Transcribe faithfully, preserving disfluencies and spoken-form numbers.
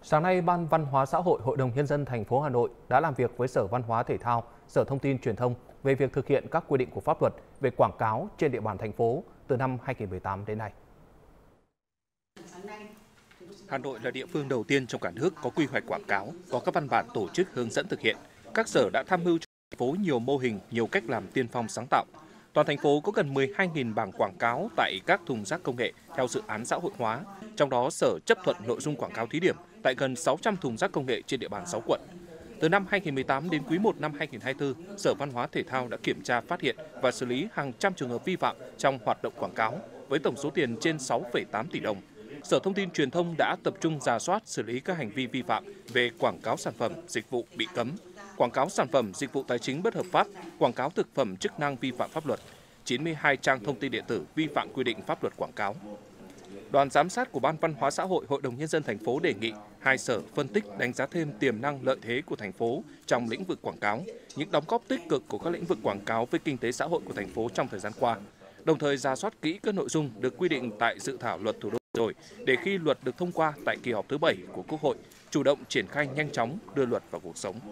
Sáng nay, Ban Văn hóa Xã hội Hội đồng Nhân dân thành phố Hà Nội đã làm việc với Sở Văn hóa Thể thao, Sở Thông tin Truyền thông về việc thực hiện các quy định của pháp luật về quảng cáo trên địa bàn thành phố từ năm hai nghìn không trăm mười tám đến nay. Hà Nội là địa phương đầu tiên trong cả nước có quy hoạch quảng cáo, có các văn bản tổ chức hướng dẫn thực hiện. Các sở đã tham mưu cho thành phố nhiều mô hình, nhiều cách làm tiên phong sáng tạo. Toàn thành phố có gần mười hai nghìn bảng quảng cáo tại các thùng rác công nghệ theo dự án xã hội hóa. Trong đó, Sở chấp thuận nội dung quảng cáo thí điểm tại gần sáu trăm thùng rác công nghệ trên địa bàn sáu quận. Từ năm hai nghìn không trăm mười tám đến quý một năm hai nghìn không trăm hai mươi tư, Sở Văn hóa Thể thao đã kiểm tra, phát hiện và xử lý hàng trăm trường hợp vi phạm trong hoạt động quảng cáo với tổng số tiền trên sáu phẩy tám tỷ đồng. Sở Thông tin Truyền thông đã tập trung rà soát xử lý các hành vi vi phạm về quảng cáo sản phẩm, dịch vụ bị cấm, quảng cáo sản phẩm, dịch vụ tài chính bất hợp pháp, quảng cáo thực phẩm chức năng vi phạm pháp luật, chín mươi hai trang thông tin điện tử vi phạm quy định pháp luật quảng cáo. Đoàn giám sát của Ban Văn hóa Xã hội Hội đồng Nhân dân thành phố đề nghị hai sở phân tích, đánh giá thêm tiềm năng, lợi thế của thành phố trong lĩnh vực quảng cáo, những đóng góp tích cực của các lĩnh vực quảng cáo với kinh tế xã hội của thành phố trong thời gian qua, đồng thời rà soát kỹ các nội dung được quy định tại dự thảo luật thủ đô rồi để khi luật được thông qua tại kỳ họp thứ bảy của Quốc hội, chủ động triển khai nhanh chóng đưa luật vào cuộc sống.